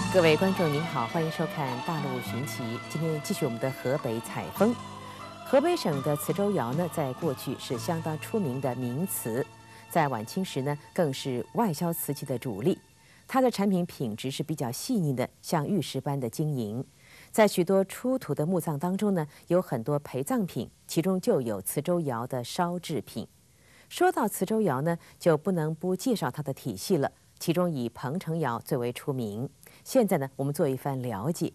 各位观众您好，欢迎收看《大陆寻奇》。今天继续我们的河北采风。河北省的磁州窑呢，在过去是相当出名的名瓷，在晚清时呢，更是外销瓷器的主力。它的产品品质是比较细腻的，像玉石般的晶莹。在许多出土的墓葬当中呢，有很多陪葬品，其中就有磁州窑的烧制品。说到磁州窑呢，就不能不介绍它的体系了。其中以彭城窑最为出名。现在呢，我们做一番了解。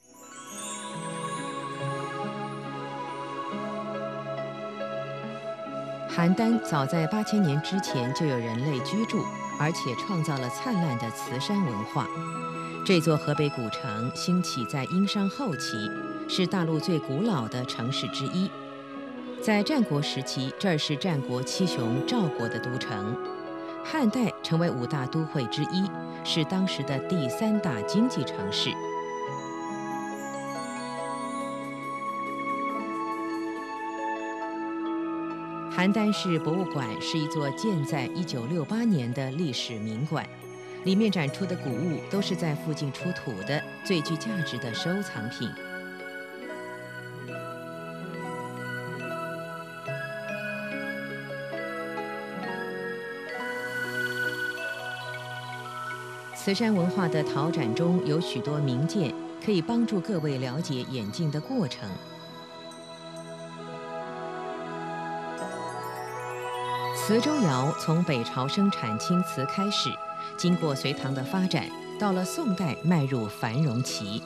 邯郸早在8000年之前就有人类居住，而且创造了灿烂的瓷山文化。这座河北古城兴起在殷商后期，是大陆最古老的城市之一。在战国时期，这儿是战国七雄赵国的都城。汉代成为5大都会之一，是当时的第3大经济城市。邯郸市博物馆是一座建在1968年的历史名馆，里面展出的古物都是在附近出土的最具价值的收藏品。瓷山文化的陶展中有许多名件，可以帮助各位了解演进的过程。磁州窑从北朝生产青瓷开始，经过隋唐的发展，到了宋代迈入繁荣期。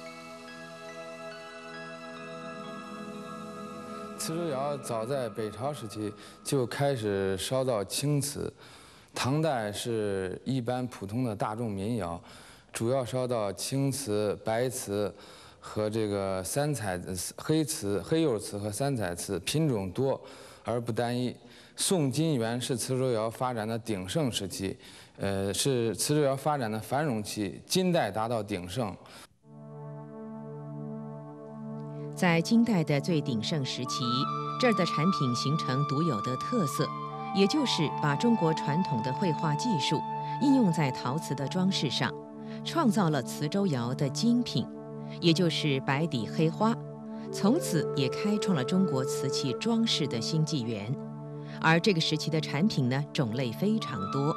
磁州窑早在北朝时期就开始烧造青瓷。唐代是一般普通的大众民窑，主要烧到青瓷、白瓷和这个三彩黑瓷、黑釉瓷和三彩瓷，品种多而不单一。宋金元是磁州窑发展的鼎盛时期，是磁州窑发展的繁荣期。金代达到鼎盛。 在金代的最鼎盛时期，这儿的产品形成独有的特色。也就是把中国传统的绘画技术应用在陶瓷的装饰上，创造了磁州窑的精品，也就是白底黑花，从此也开创了中国瓷器装饰的新纪元。而这个时期的产品呢，种类非常多。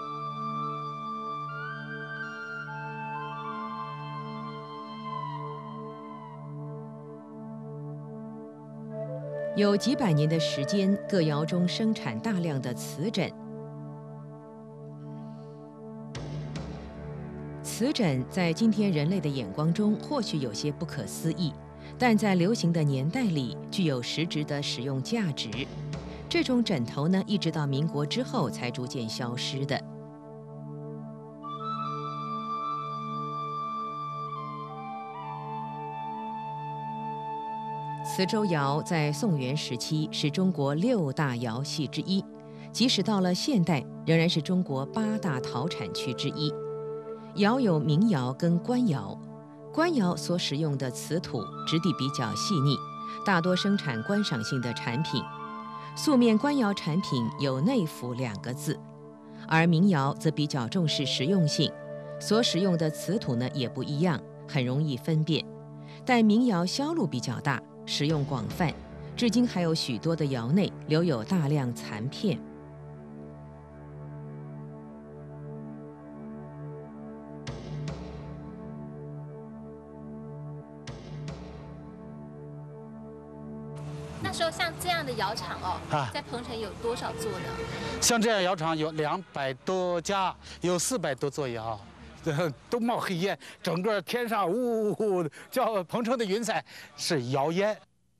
有几百年的时间，各窑中生产大量的瓷枕。瓷枕在今天人类的眼光中或许有些不可思议，但在流行的年代里具有实质的使用价值。这种枕头呢，一直到民国之后才逐渐消失的。磁州窑在宋元时期是中国6大窑系之一，即使到了现代，仍然是中国8大陶产区之一。窑有名窑跟官窑，官窑所使用的瓷土质地比较细腻，大多生产观赏性的产品。素面官窑产品有内府2个字，而名窑则比较重视实用性，所使用的瓷土呢也不一样，很容易分辨。但名窑销路比较大，使用广泛，至今还有许多的窑内留有大量残片。 那时候像这样的窑厂在彭城有多少座呢？ 像这样窑厂有200多家，有400多座窑。都冒黑烟，整个天上呜呜叫彭城的云彩是窑烟。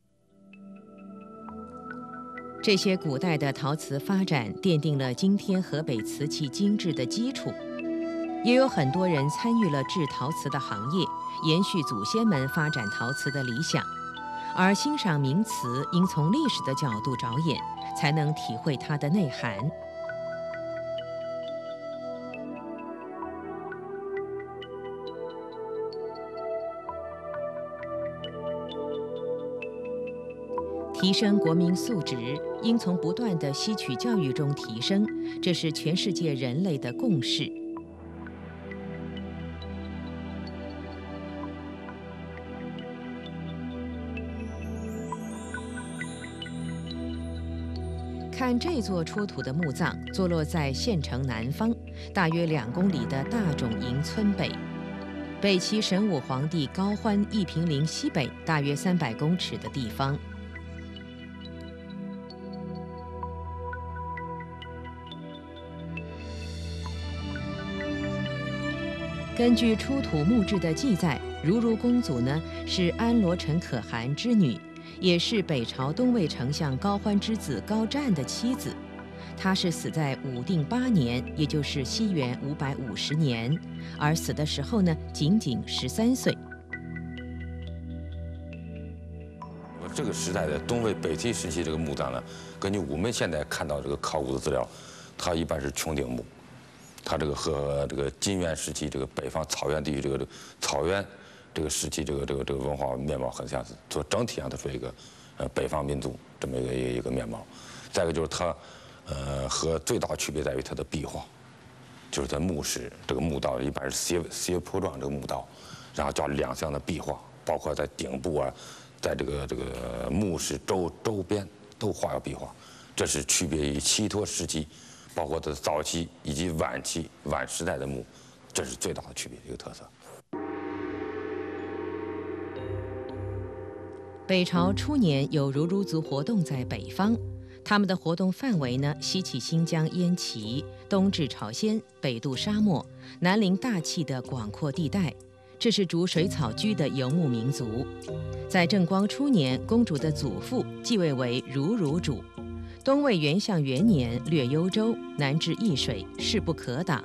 这些古代的陶瓷发展奠定了今天河北瓷器精致的基础，也有很多人参与了制陶瓷的行业，延续祖先们发展陶瓷的理想。而欣赏名瓷应从历史的角度着眼，才能体会它的内涵。提升国民素质，应从不断的吸取教育中提升，这是全世界人类的共识。 看这座出土的墓葬，坐落在县城南方，大约2公里的大冢营村北。北齐神武皇帝高欢一平陵西北大约300公尺的地方。根据出土墓志的记载，如如公主呢是安罗陈可汗之女，也是北朝东魏丞相高欢之子高湛的妻子。她是死在武定8年，也就是西元550年，而死的时候呢仅仅13岁。 这个时代的东魏北齐时期这个墓葬呢，根据我们现在看到这个考古的资料，它一般是穹顶墓。它这个和这个金元时期这个北方草原地区这个草原这个时期这个文化面貌很相似，所以整体上它是一个北方民族这么一个面貌。再一个就是它和最大区别在于它的壁画，就是在墓室这个墓道一般是斜坡状这个墓道，然后加2项的壁画，包括在顶部啊，在这个墓室周边都画有壁画，这是区别于齐托时期。包括它早期以及晚时代的墓，这是最大的区别一个特色。 北朝初年有如如族活动在北方，他们的活动范围呢，西起新疆燕齐，东至朝鲜，北渡沙漠，南临大气的广阔地带。这是逐水草居的游牧民族。在正光初年，公主的祖父继位为如如主。东魏元象元年，略幽州，南至易水，势不可挡。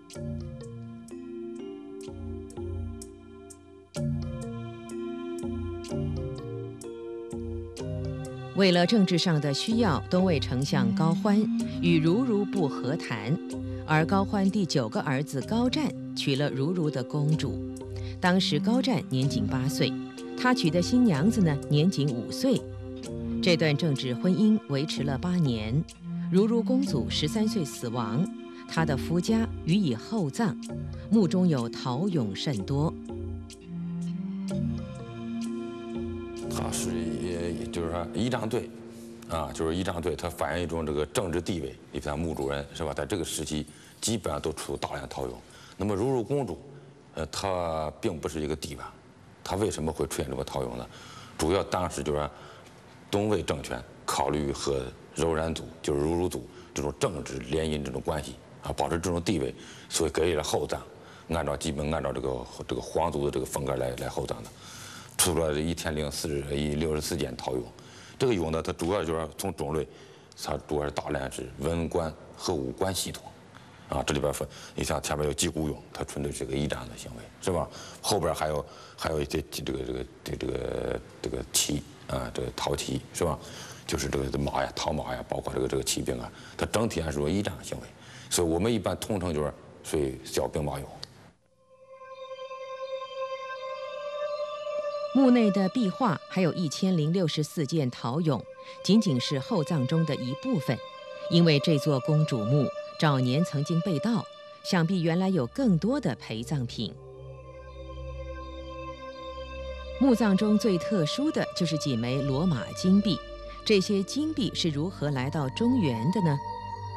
为了政治上的需要，东魏丞相高欢与如如部和谈，而高欢第9个儿子高湛娶了如如的公主。当时高湛年仅8岁，他娶的新娘子呢年仅5岁。这段政治婚姻维持了8年，如如公主13岁死亡，她的夫家予以厚葬，墓中有陶俑甚多。 它是就是说仪仗队，就是仪仗队，它反映一种这个政治地位。你像墓主人是吧，在这个时期基本上都出大量陶俑。那么如如公主，她并不是一个帝王，她为什么会出现这么陶俑呢？主要当时就是说东魏政权考虑和柔然族，就是如如族这种政治联姻这种关系保持这种地位，所以给予了厚葬，基本按照这个皇族的这个风格来厚葬的，出了1064件陶俑。这个俑呢，它主要就是从种类，它主要是大量是文官和武官系统。这里边分，你像前面有击鼓俑，它纯粹是个仪仗的行为，是吧？后边还有一些这个旗这个陶旗，是吧？就是这个马呀、陶马呀，包括这个骑兵啊，它整体上是个仪仗行为，所以我们一般通称就是属于小兵马俑。 墓内的壁画还有1064件陶俑，仅仅是厚葬中的一部分，因为这座公主墓早年曾经被盗，想必原来有更多的陪葬品。墓葬中最特殊的就是几枚罗马金币，这些金币是如何来到中原的呢？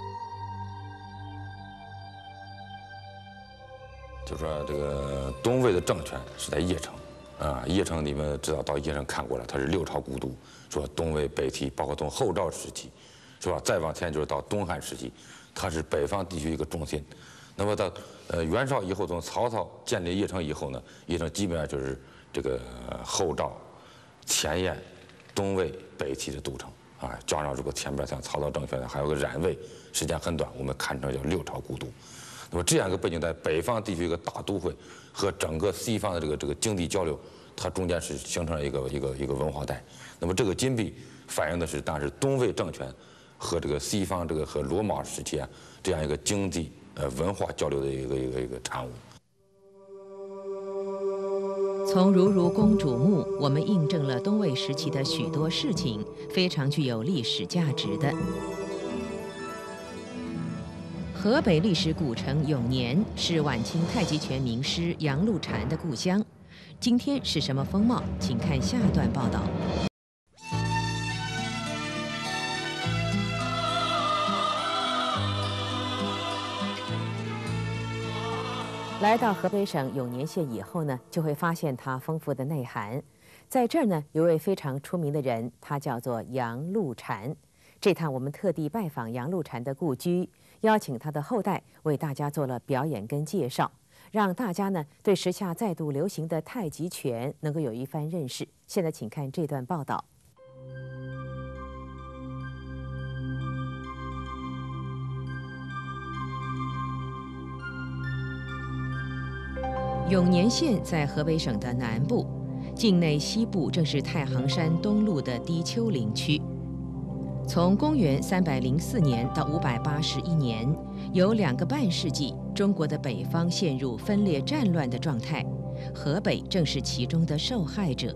就说这个东魏的政权是在邺城邺城你们知道到邺城看过了，它是6朝古都，说东魏、北齐，包括从后赵时期，是吧？再往前就是到东汉时期，它是北方地区一个中心。那么到元朝以后，从曹操建立邺城以后呢，邺城基本上就是这个后赵、前燕、东魏、北齐的都城加上这个前边像曹操政权还有个冉魏，时间很短，我们看成叫6朝古都。那么这样一个背景，在北方地区一个大都会和整个西方的这个经济交流，它中间是形成了一个文化带。那么这个金币反映的是当时东魏政权和这个西方和罗马时期这样一个经济文化交流的一个产物。 从如如公主墓，我们印证了东魏时期的许多事情，非常具有历史价值的。河北历史古城永年是晚清太极拳名师杨露禅的故乡。今天是什么风貌？请看下段报道。 来到河北省永年县以后呢，就会发现它丰富的内涵。在这儿呢，有位非常出名的人，他叫做杨露禅。这趟我们特地拜访杨露禅的故居，邀请他的后代为大家做了表演跟介绍，让大家呢对时下再度流行的太极拳能够有一番认识。现在请看这段报道。永年县在河北省的南部，境内西部正是太行山东麓的低丘陵区。从公元304年到581年，有2个半世纪，中国的北方陷入分裂战乱的状态，河北正是其中的受害者。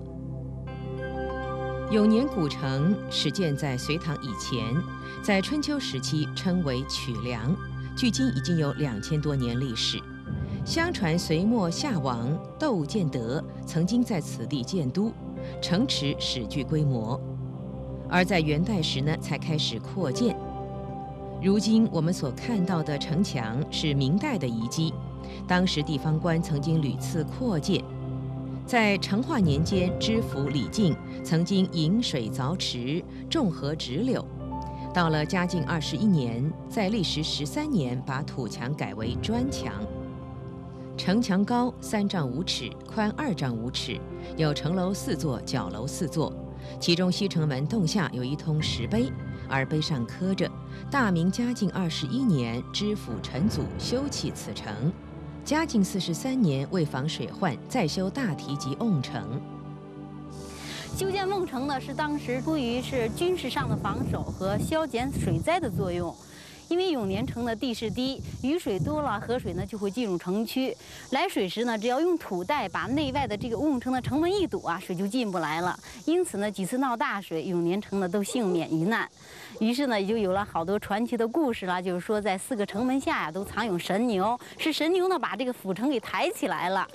永年古城始建在隋唐以前，在春秋时期称为曲梁，距今已经有2000多年历史。相传隋末夏王窦建德曾经在此地建都，城池始具规模，而在元代时呢才开始扩建。如今我们所看到的城墙是明代的遗迹，当时地方官曾经屡次扩建。在成化年间，知府李靖曾经引水凿池，种河植柳。到了嘉靖21年，在历时13年，把土墙改为砖墙。城墙高3丈5尺，宽2丈5尺，有城楼4座，角楼4座。其中西城门洞下有一通石碑，而碑上刻着“大明嘉靖21年，知府陈祖修葺此城。嘉靖43年，为防水患，再修大堤及瓮城。” 修建瓮城呢，是当时出于是军事上的防守和消减水灾的作用。因为永年城的地势低，雨水多了，河水呢就会进入城区。来水时呢，只要用土带把内外的这个瓮城的城门一堵啊，水就进不来了。因此呢，几次闹大水，永年城呢都幸免于难。于是呢，也就有了好多传奇的故事了，就是说在4个城门下呀，都藏有神牛，是神牛呢把这个府城给抬起来了。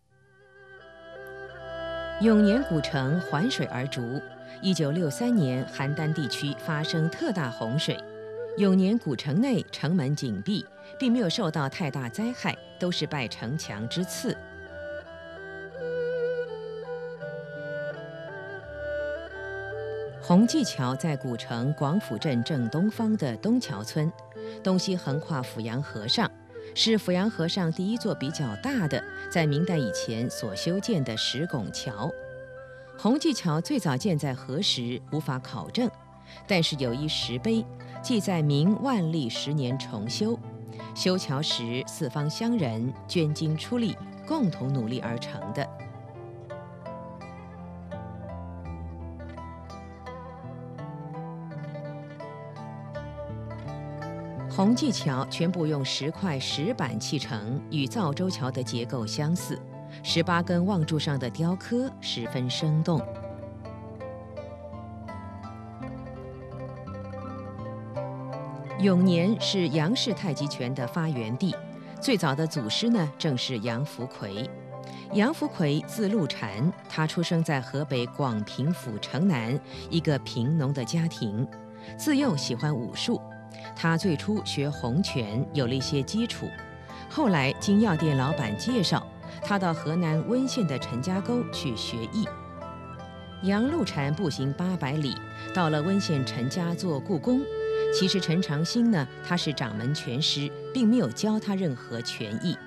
永年古城环水而筑。1963年，邯郸地区发生特大洪水。永年古城内城门紧闭，并没有受到太大灾害，都是拜城墙之赐。洪济桥在古城广府镇正东方的东桥村，东西横跨阜阳河上，是阜阳河上第一座比较大的，在明代以前所修建的石拱桥。洪济桥最早建在何时无法考证，但是有一石碑记载明万历10年重修，修桥时4方乡人捐金出力，共同努力而成的。洪济桥全部用石块石板砌成，与皂州桥的结构相似，18根望柱上的雕刻十分生动。永年是杨氏太极拳的发源地，最早的祖师呢正是杨福奎。杨福奎字露禅，他出生在河北广平府城南一个贫农的家庭，自幼喜欢武术。他最初学洪拳，有了一些基础。后来经药店老板介绍，他到河南温县的陈家沟去学艺。杨露禅步行800里，到了温县陈家做故宫。其实陈长兴呢，他是掌门拳师，并没有教他任何拳艺。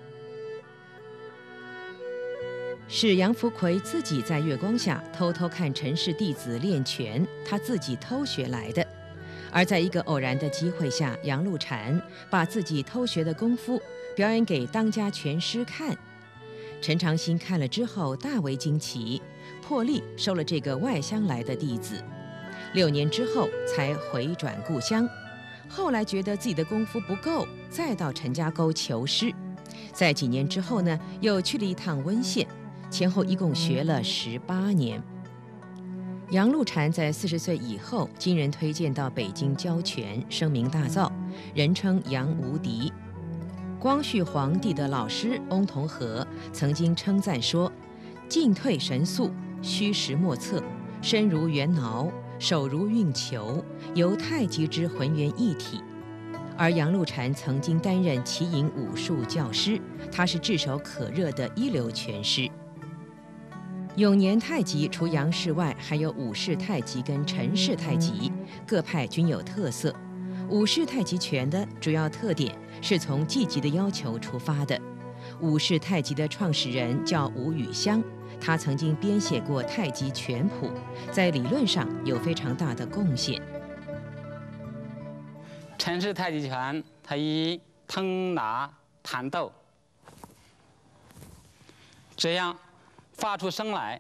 是杨福奎自己在月光下偷偷看陈氏弟子练拳，他自己偷学来的。而在一个偶然的机会下，杨露禅把自己偷学的功夫表演给当家拳师看。陈长兴看了之后大为惊奇，破例收了这个外乡来的弟子。6年之后才回转故乡，后来觉得自己的功夫不够，再到陈家沟求师。在几年之后呢，又去了一趟温县，前后一共学了18年。杨露禅在40岁以后，经人推荐到北京教拳，声名大噪，人称杨无敌。光绪皇帝的老师翁同龢曾经称赞说：“进退神速，虚实莫测，身如圆挠，手如运球，由太极之浑圆一体。” 而杨露禅曾经担任旗营武术教师，他是炙手可热的一流拳师。永年太极除杨氏外，还有武氏太极跟陈氏太极，各派均有特色。武氏太极拳的主要特点是从技击的要求出发的。武氏太极的创始人叫吴宇香，他曾经编写过《太极拳谱》，在理论上有非常大的贡献。 陈氏太极拳，它以腾拿弹斗这样发出声来，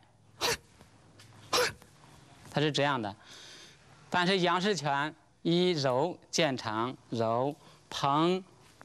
它是这样的。但是杨氏拳以柔见长，柔捧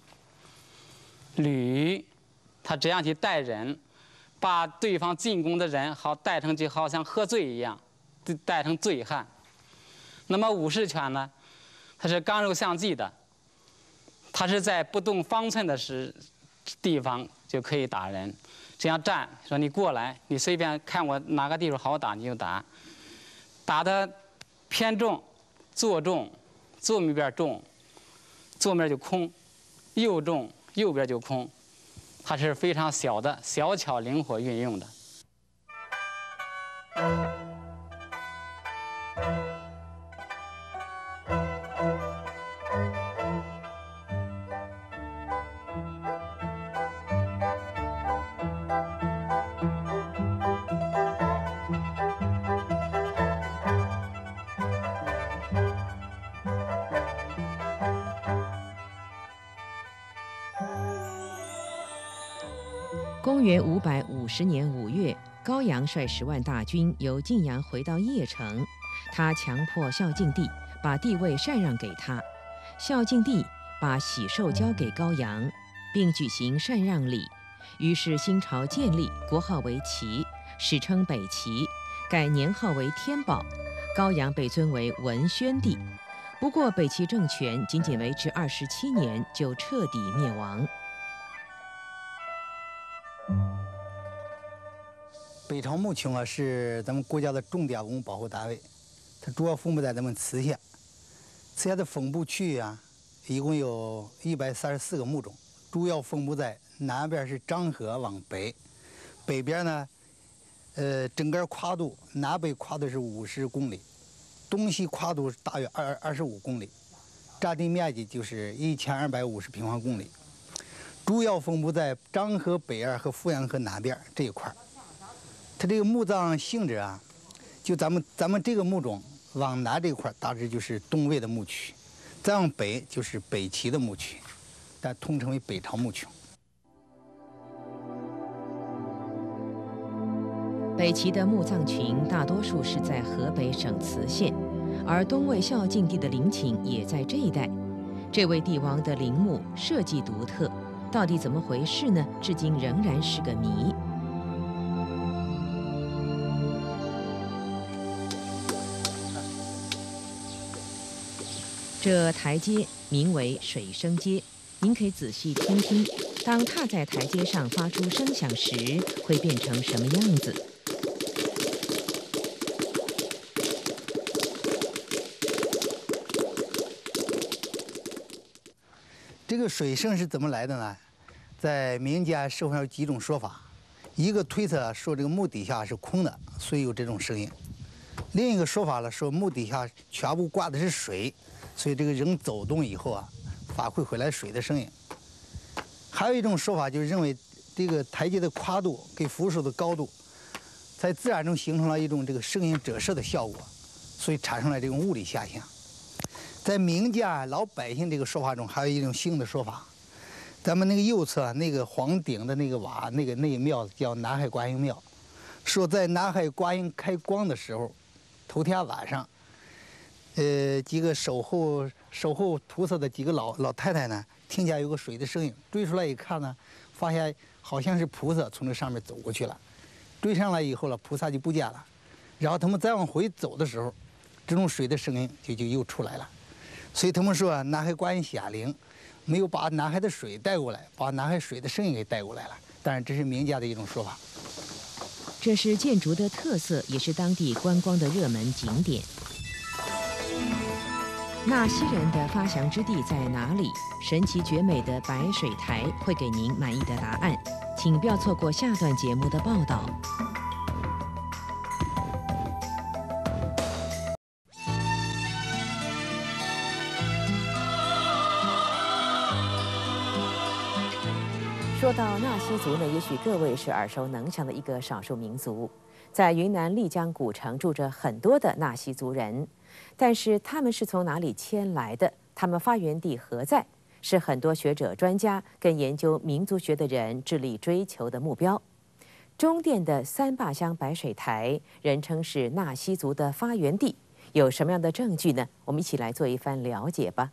捋，它这样去带人，把对方进攻的人好带成就好像喝醉一样，带成醉汉。那么武氏拳呢，它是刚柔相济的，它是在不动方寸的地方就可以打人。这样站，说你过来，你随便看我哪个地方好打你就打，打的偏重，左重，左面重，左面就空；右重，右边就空。它是非常小的，小巧灵活运用的。 公元550年5月，高阳率10万大军由晋阳回到邺城，他强迫孝敬帝把帝位禅让给他，孝敬帝把喜寿交给高阳，并举行禅让礼。于是新朝建立，国号为齐，史称北齐，改年号为天宝。高阳被尊为文宣帝。不过北齐政权仅仅维持27年，就彻底灭亡。 北朝墓群是咱们国家的重点文物保护单位，它主要分布在咱们磁县。磁县的分布区域一共有134个墓种，主要分布在南边是漳河往北，北边呢，整个跨度南北跨度是50公里，东西跨度大约25公里，占地面积就是1250平方公里，主要分布在漳河北岸和阜阳河南边这一块。它这个墓葬性质就咱们这个墓种往南这块大致就是东魏的墓区，再往北就是北齐的墓区，但统称为北朝墓群。 北齐的墓葬群大多数是在河北省磁县，而东魏孝敬帝的陵寝也在这一带。这位帝王的陵墓设计独特，到底怎么回事呢？至今仍然是个谜。这台阶名为水声阶，您可以仔细听听，当踏在台阶上发出声响时，会变成什么样子？ 这个水声是怎么来的呢？在民间社会上有几种说法，一个推测说这个墓底下是空的，所以有这种声音；另一个说法呢，说墓底下全部挂的是水，所以这个人走动以后发挥回来水的声音。还有一种说法就是认为这个台阶的跨度跟扶手的高度，在自然中形成了一种这个声音折射的效果，所以产生了这种物理现象。在民间老百姓这个说法中，还有一种新的说法，咱们那个右侧那个黄顶的那个瓦，那个庙叫南海观音庙，说在南海观音开光的时候，头天晚上，几个守候菩萨的几个老太太呢，听见有个水的声音，追出来一看呢，发现好像是菩萨从这上面走过去了，追上来以后了，菩萨就不见了，然后他们再往回走的时候，这种水的声音就又出来了，所以他们说南海观音显灵，没有把南海的水带过来，把南海水的声音给带过来了，当然这是民间的一种说法。 这是建筑的特色，也是当地观光的热门景点。 纳西人的发祥之地在哪里？神奇绝美的白水台会给您满意的答案，请不要错过下段节目的报道。说到纳西族呢，也许各位是耳熟能详的一个少数民族，在云南丽江古城住着很多的纳西族人。但是他们是从哪里迁来的？他们发源地何在？是很多学者、专家跟研究民族学的人致力追求的目标。中甸的三坝乡白水台，人称是纳西族的发源地，有什么样的证据呢？我们一起来做一番了解吧。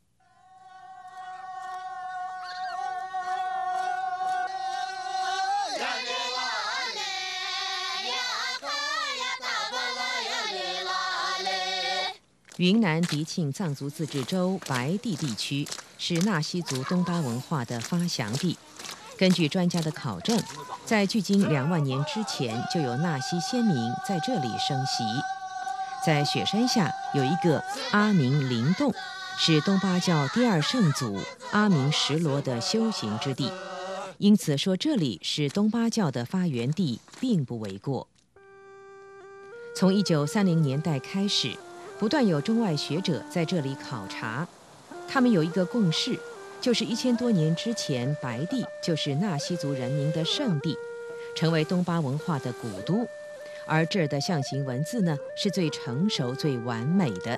云南迪庆藏族自治州白地地区是纳西族东巴文化的发祥地。根据专家的考证，在距今2万年之前，就有纳西先民在这里生息。在雪山下有一个阿明灵洞，是东巴教第2圣祖阿明什罗的修行之地，因此说这里是东巴教的发源地，并不为过。从1930年代开始，不断有中外学者在这里考察，他们有一个共识，就是1000多年之前，白地就是纳西族人民的圣地，成为东巴文化的古都。而这儿的象形文字呢，是最成熟、最完美的。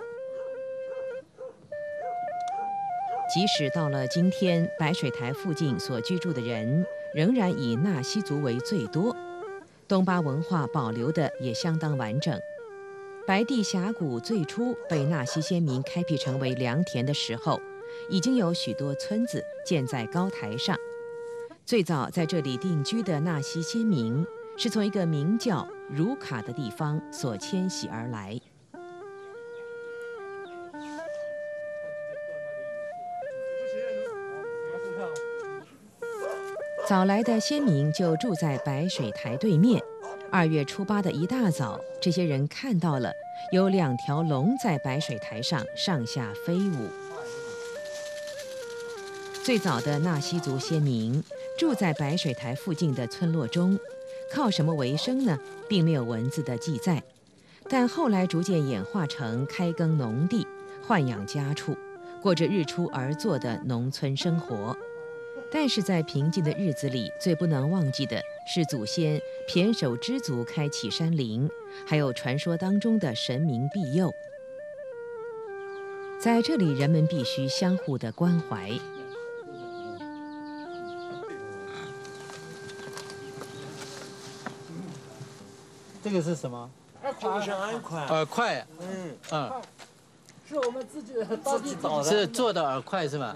即使到了今天，白水台附近所居住的人仍然以纳西族为最多，东巴文化保留的也相当完整。白地峡谷最初被纳西先民开辟成为良田的时候，已经有许多村子建在高台上。最早在这里定居的纳西先民是从一个名叫茹卡的地方所迁徙而来。早来的先民就住在白水台对面。2月初8的一大早，这些人看到了有2条龙在白水台上上下飞舞。最早的纳西族先民住在白水台附近的村落中，靠什么为生呢？并没有文字的记载，但后来逐渐演化成开耕农地、豢养家畜，过着日出而作的农村生活。但是在平静的日子里，最不能忘记的是祖先胼手知足开启山林，还有传说当中的神明庇佑。在这里，人们必须相互的关怀。 这个是什么？耳块。 是我们自己找的， 是做的耳块是吧？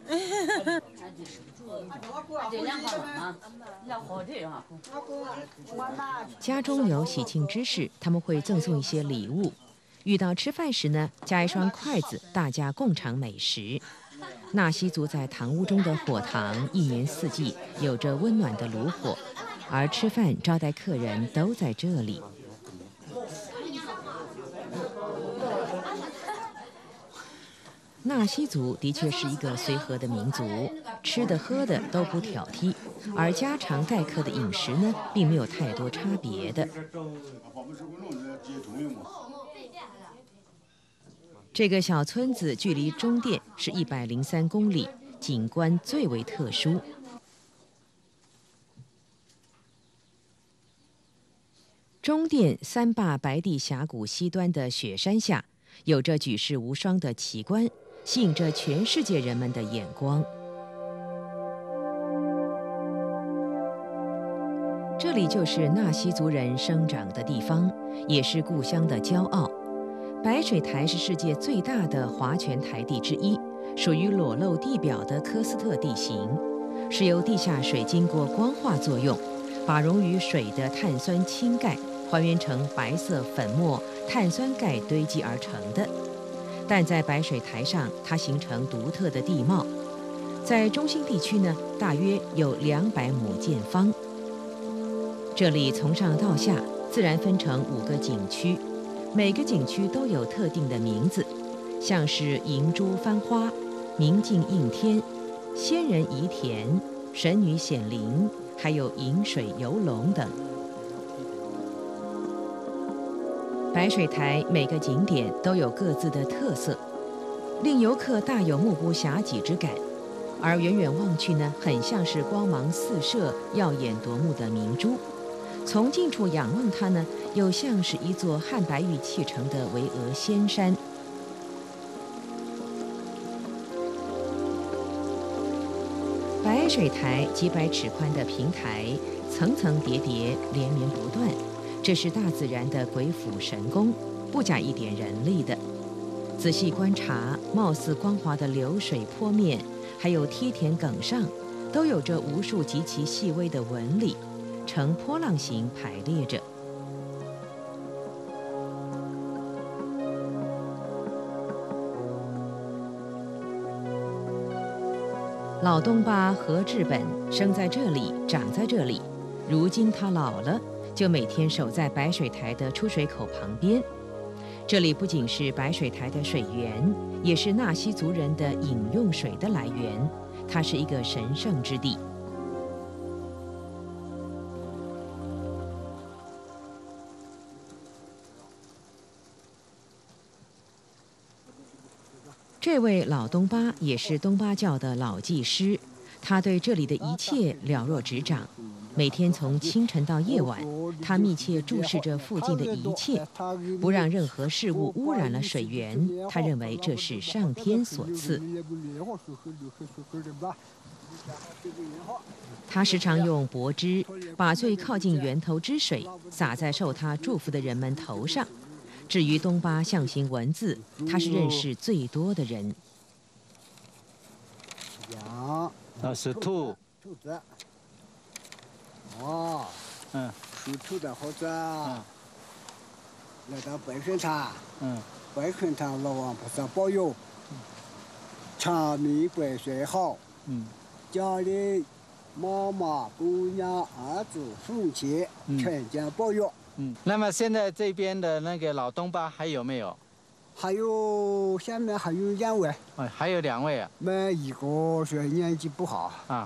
家中有喜庆之事，他们会赠送一些礼物。遇到吃饭时呢，加一双筷子，大家共尝美食。纳西族在堂屋中的火塘，一年4季有着温暖的炉火，而吃饭招待客人都在这里。纳西族的确是一个随和的民族，吃的喝的都不挑剔，而家常待客的饮食呢，并没有太多差别的。这个小村子距离中甸是103公里，景观最为特殊。中甸三坝白地峡谷西端的雪山下，有着举世无双的奇观，吸引着全世界人们的眼光。这里就是纳西族人生长的地方，也是故乡的骄傲。白水台是世界最大的划泉台地之一，属于裸露地表的科斯特地形，是由地下水经过光化作用，把溶于水的碳酸氢钙还原成白色粉末碳酸钙堆积而成的。但在白水台上，它形成独特的地貌。在中心地区呢，大约有200亩见方。这里从上到下自然分成5个景区，每个景区都有特定的名字， 像是银珠翻花、明镜映天、仙人移田、神女显灵，还有饮水游龙等。白水台每个景点都有各自的特色，令游客大有目不暇给之感。而远远望去呢，很像是光芒四射、耀眼夺目的明珠；从近处仰望它呢，又像是一座汉白玉砌成的巍峨仙山。白水台几百尺宽的平台，层层叠叠，连绵不断，这是大自然的鬼斧神工，不加一点人力的。仔细观察，貌似光滑的流水坡面，还有梯田埂上，都有着无数极其细微的纹理，呈波浪形排列着。老东巴何志本生在这里，长在这里，如今他老了，就每天守在白水台的出水口旁边。这里不仅是白水台的水源，也是纳西族人的饮用水的来源，它是一个神圣之地。这位老东巴也是东巴教的老祭师，他对这里的一切了若指掌。每天从清晨到夜晚，他密切注视着附近的一切，不让任何事物污染了水源。他认为这是上天所赐。他时常用柏枝把最靠近源头之水洒在受他祝福的人们头上。至于东巴象形文字，他是认识最多的人。 羊，那是兔子。哦，属兔的猴子，来到白水潭，白水潭老王菩萨保佑，长命百岁好，家里妈妈、姑娘、儿子、父亲全家保佑。 那么现在这边的那个老东巴还有没有？ 还有，下面还有2位。 还有2位啊？ 那一个是年纪不好啊。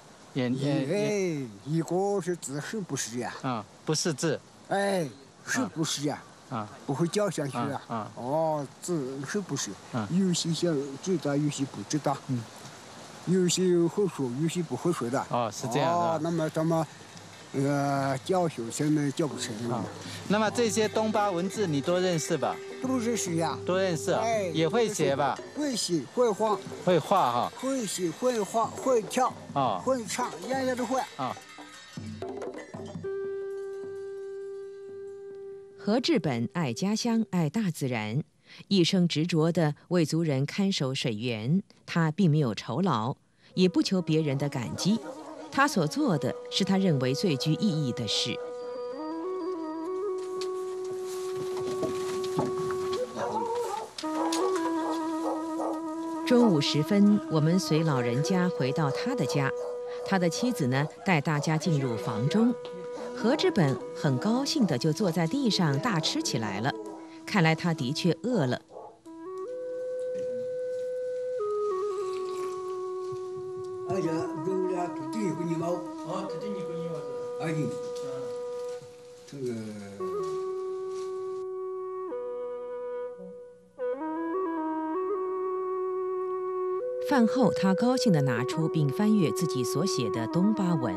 一个是字是不识呀？ 不识字。 是不识呀？不会叫下去啊。字是不识？有些想知道，有些不知道。有些会说，有些不会说的。 是这样的。 那么咱们教学生们教不成。 那么这些东巴文字你都认识吧？ 都认识呀。 都认识，也会写吧？ 会写会画。 会画哈。 会写会画会跳。会唱，样样都会。 何志本爱家乡，爱大自然，一生执着地为族人看守水源。他并没有酬劳，也不求别人的感激。他所做的是他认为最具意义的事。中午时分，我们随老人家回到他的家，他的妻子呢带大家进入房中。何志本很高兴地就坐在地上大吃起来了，看来他的确饿了。饭后，他高兴地拿出并翻阅自己所写的东巴文。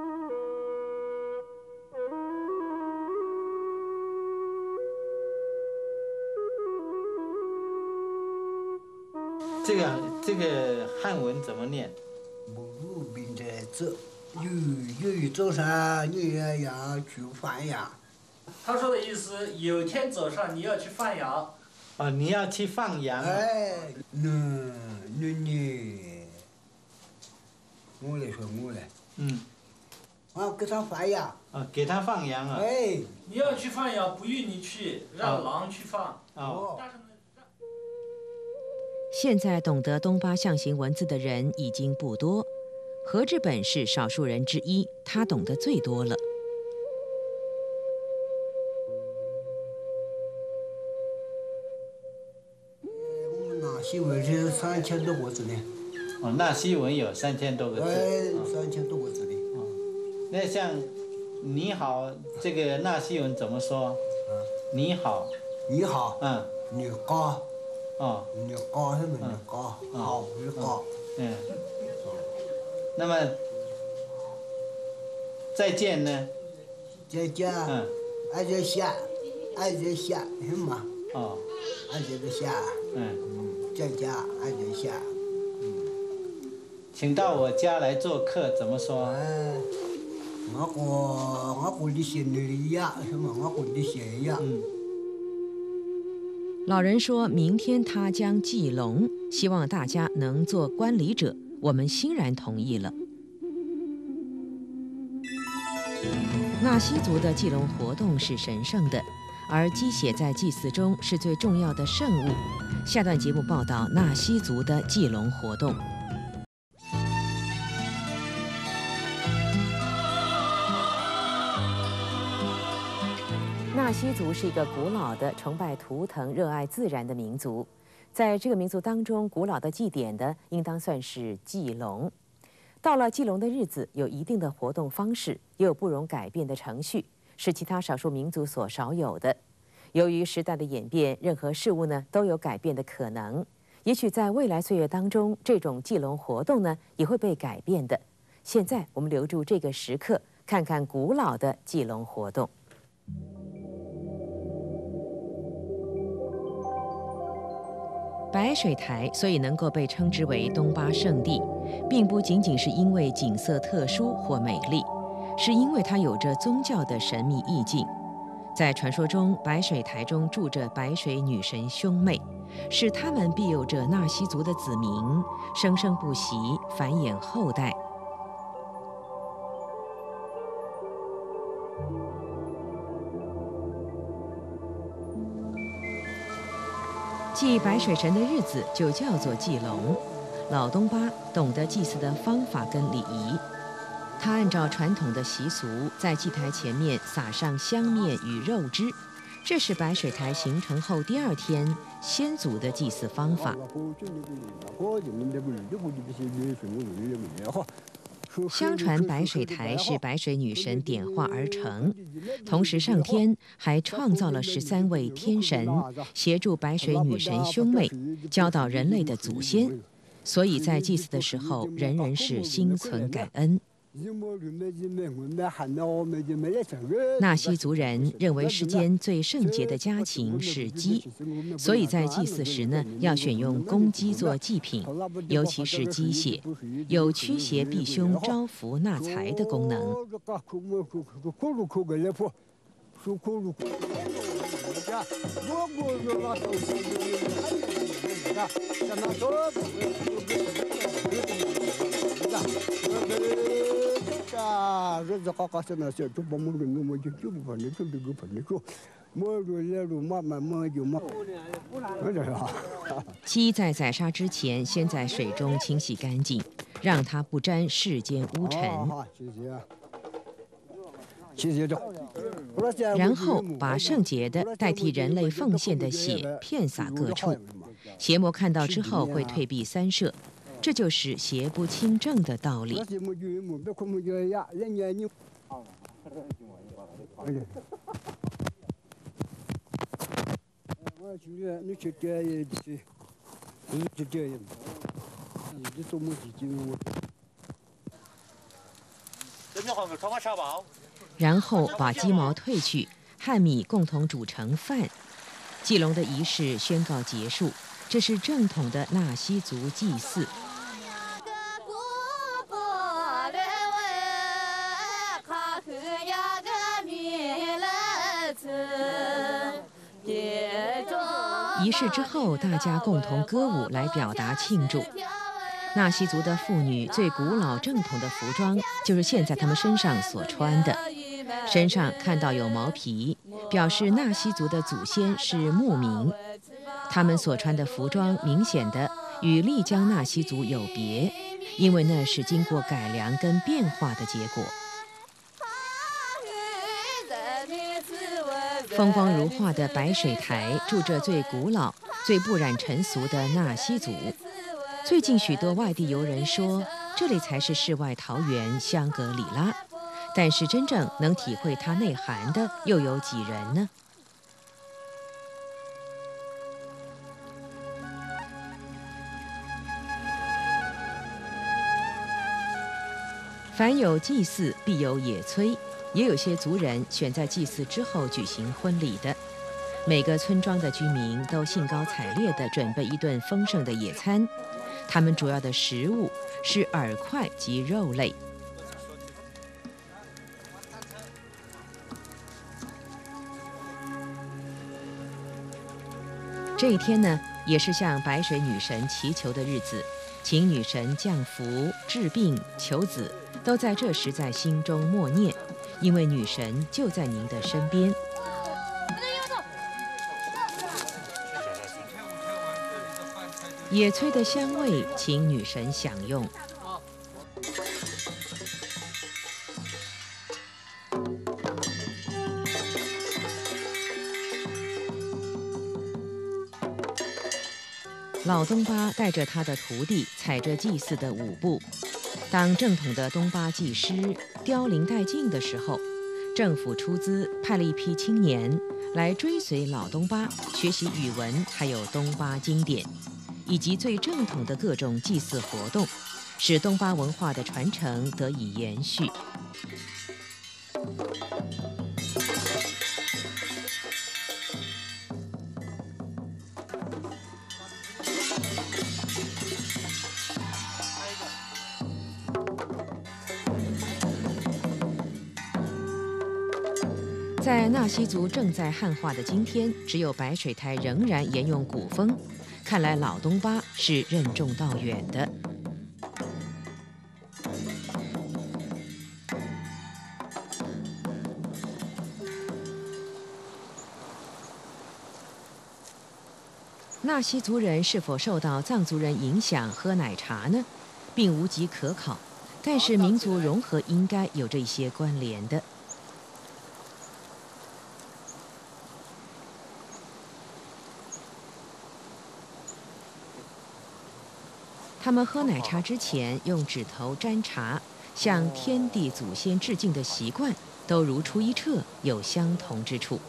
这个汉文怎么念？ 母病在这，有早上你也要去放羊。 他说的意思，有天早上你要去放羊。 你要去放羊。 你，我来说我来。给他放羊。 给他放羊啊。 你要去放羊，不允你去，让狼去放。 现在懂得东巴象形文字的人已经不多，何志本是少数人之一，他懂得最多了。 我西文是3000多个字呢。 哦，纳西文有3000多个字。 3000多个字的。 那像你好，这个纳西文怎么说？你好。 你好。你好。 哦。 你好什么？你好。好，你好。 那么再见呢？ 再见。爱在下，爱在下什么？ 哦。 爱在下。在家，爱在下。 请到我家来做客，怎么说？ 我的心里呀，什么？我的心呀。 老人说明天他将祭龙，希望大家能做观礼者。我们欣然同意了。纳西族的祭龙活动是神圣的，而鸡血在祭祀中是最重要的圣物。下段节目报道纳西族的祭龙活动。纳西族是一个古老的崇拜图腾、热爱自然的民族。在这个民族当中，古老的祭典的应当算是祭龙。到了祭龙的日子，有一定的活动方式，也有不容改变的程序，是其他少数民族所少有的。由于时代的演变，任何事物呢都有改变的可能。也许在未来岁月当中，这种祭龙活动呢也会被改变的。现在我们留住这个时刻，看看古老的祭龙活动。白水台所以能够被称之为东巴圣地，并不仅仅是因为景色特殊或美丽，是因为它有着宗教的神秘意境。在传说中，白水台中住着白水女神兄妹，是他们庇佑着纳西族的子民，生生不息，繁衍后代。祭白水神的日子就叫做祭龙。老东巴懂得祭祀的方法跟礼仪，他按照传统的习俗，在祭台前面撒上香面与肉汁，这是白水台形成后第2天先祖的祭祀方法。相传白水台是白水女神点化而成，同时上天还创造了13位天神，协助白水女神兄妹教导人类的祖先，所以在祭祀的时候，人人是心存感恩。纳西族人认为世间最圣洁的家禽是鸡，所以在祭祀时呢，要选用公鸡做祭品，尤其是鸡血，有驱邪避凶、招福纳财的功能。鸡在宰杀之前，先在水中清洗干净，让它不沾世间污尘。然后把圣洁的代替人类奉献的血遍洒各处，邪魔看到之后会退避三舍，这就是邪不侵正的道理。然后把鸡毛褪去，和米共同煮成饭。祭龙的仪式宣告结束，这是正统的纳西族祭祀。仪式之后，大家共同歌舞来表达庆祝。纳西族的妇女最古老正统的服装，就是现在她们身上所穿的。身上看到有毛皮，表示纳西族的祖先是牧民。他们所穿的服装明显的与丽江纳西族有别，因为那是经过改良跟变化的结果。 风光如画的白水台住着最古老、最不染尘俗的纳西族。最近许多外地游人说，这里才是世外桃源香格里拉，但是真正能体会它内涵的又有几人呢？凡有祭祀，必有野炊，也有些族人选在祭祀之后举行婚礼的。每个村庄的居民都兴高采烈地准备一顿丰盛的野餐，他们主要的食物是饵块及肉类。这一天呢，也是向白水女神祈求的日子，请女神降福、治病、求子，都在这时在心中默念，因为女神就在您的身边。野炊的香味，请女神享用。老东巴带着他的徒弟踩着祭祀的舞步。当正统的东巴祭师凋零殆尽的时候，政府出资派了一批青年来追随老东巴学习语文，还有东巴经典，以及最正统的各种祭祀活动，使东巴文化的传承得以延续。在纳西族正在汉化的今天，只有白水台仍然沿用古风，看来老东巴是任重道远的。纳西族人是否受到藏族人影响喝奶茶呢？并无迹可考，但是民族融合应该有着一些关联的。他们喝奶茶之前用指头沾茶，向天地祖先致敬的习惯，都如出一辙，有相同之处。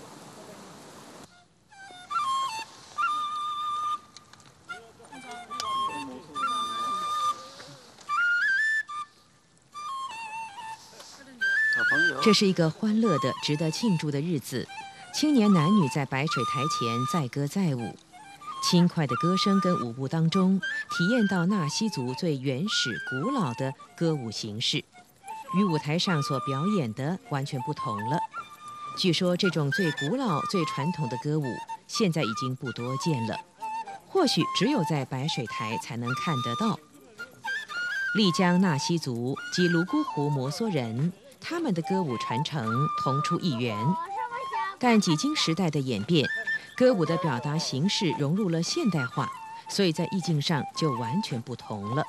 这是一个欢乐的、值得庆祝的日子，青年男女在白水台前载歌载舞。轻快的歌声跟舞步当中，体验到纳西族最原始、古老的歌舞形式，与舞台上所表演的完全不同了。据说这种最古老、最传统的歌舞，现在已经不多见了，或许只有在白水台才能看得到。丽江纳西族及泸沽湖摩梭人，他们的歌舞传承同出一源，但几经时代的演变，歌舞的表达形式融入了现代化，所以在意境上就完全不同了。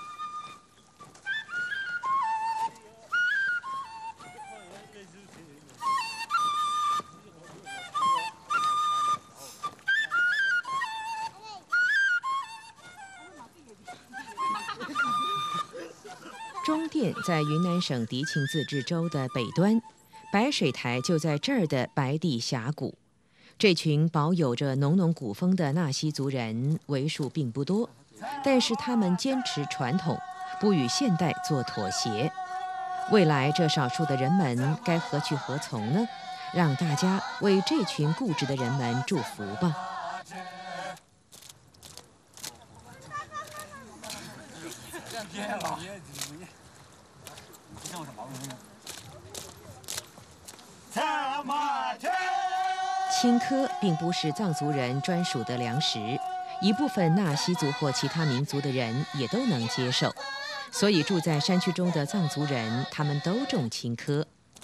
中甸在云南省迪庆自治州的北端，白水台就在这儿的白地峡谷。这群保有着浓浓古风的纳西族人为数并不多，但是他们坚持传统，不与现代做妥协。未来这少数的人们该何去何从呢？让大家为这群固执的人们祝福吧。青稞并不是藏族人专属的粮食，一部分纳西族或其他民族的人也都能接受，所以住在山区中的藏族人，他们都种青稞。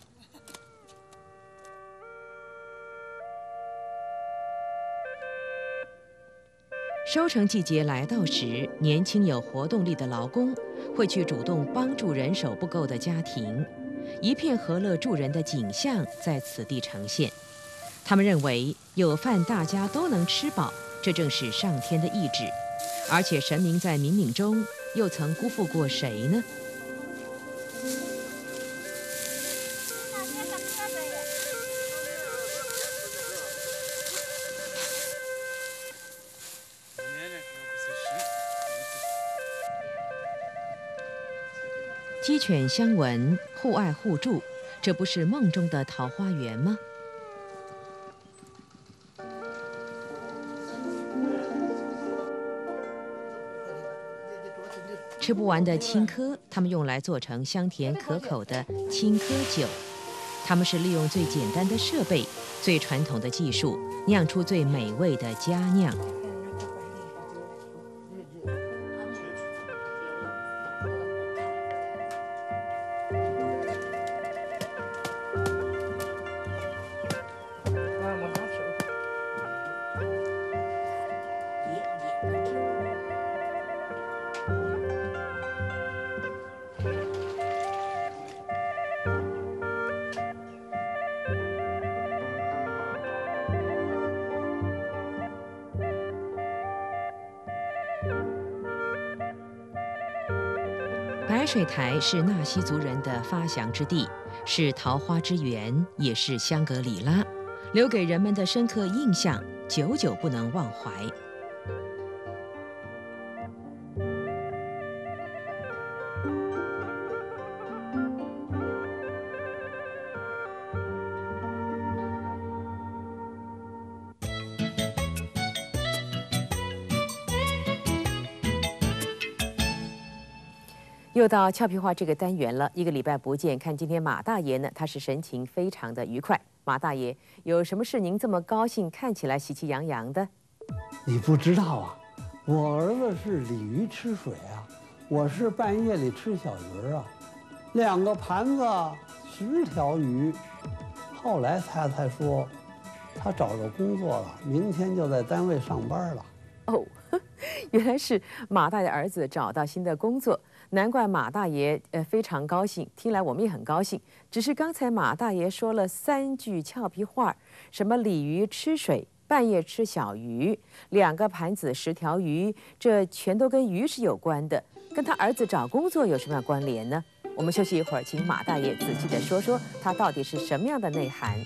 收成季节来到时，年轻有活动力的劳工会去主动帮助人手不够的家庭，一片和乐助人的景象在此地呈现。 他们认为有饭大家都能吃饱，这正是上天的意志。而且神明在冥冥中又曾辜负过谁呢？鸡犬相闻，互爱互助，这不是梦中的桃花源吗？吃不完的青稞，他们用来做成香甜可口的青稞酒。他们是利用最简单的设备、最传统的技术，酿出最美味的佳酿。白水台是纳西族人的发祥之地，是桃花之源，也是香格里拉，留给人们的深刻印象，久久不能忘怀。又到俏皮话这个单元了，一个礼拜不见，看今天马大爷呢，他是神情非常的愉快。马大爷，有什么事您这么高兴，看起来喜气洋洋的？ 你不知道啊，我儿子是鲤鱼吃水啊，我是半夜里吃小鱼啊，2个盘子10条鱼。后来才说，他找着工作了，明天就在单位上班了。 哦，原来是马大爷儿子找到新的工作。难怪马大爷非常高兴，听来我们也很高兴。只是刚才马大爷说了3句俏皮话，什么鲤鱼吃水，半夜吃小鱼，2个盘子10条鱼，这全都跟鱼是有关的，跟他儿子找工作有什么样关联呢？我们休息一会儿，请马大爷仔细地说说，他到底是什么样的内涵。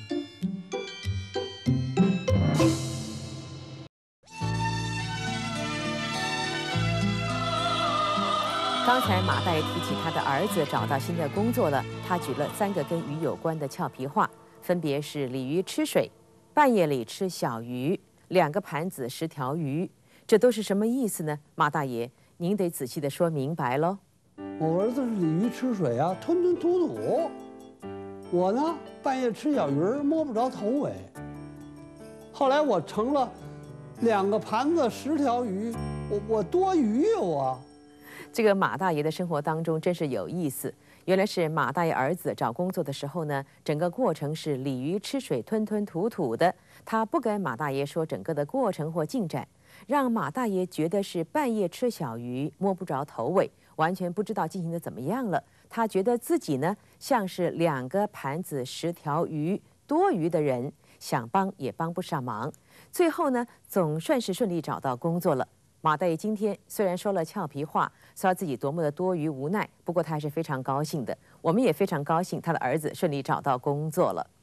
刚才马大爷提起他的儿子找到新的工作了，他举了3个跟鱼有关的俏皮话，分别是鲤鱼吃水，半夜里吃小鱼，2个盘子10条鱼，这都是什么意思呢？马大爷，您得仔细的说明白喽。 我儿子是鲤鱼吃水啊，吞吞吐吐；我呢，半夜吃小鱼摸不着头尾。后来我成了2个盘子10条鱼，我多鱼呀我。 这个马大爷的生活当中真是有意思。原来是马大爷儿子找工作的时候呢，整个过程是鲤鱼吃水，吞吞吐吐的。他不跟马大爷说整个的过程或进展，让马大爷觉得是半夜吃小鱼，摸不着头尾，完全不知道进行的怎么样了。他觉得自己呢像是2个盘子10条鱼，多余的人，想帮也帮不上忙。最后呢，总算是顺利找到工作了。马大爷今天虽然说了俏皮话，说自己多么的多余无奈，不过他还是非常高兴的。我们也非常高兴，他的儿子顺利找到工作了。